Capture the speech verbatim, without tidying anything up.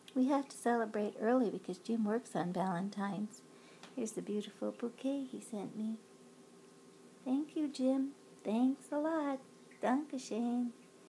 We have to celebrate early because Jim works on Valentine's. Here's the beautiful bouquet he sent me. Thank you, Jim. Thanks a lot. Dankeschön.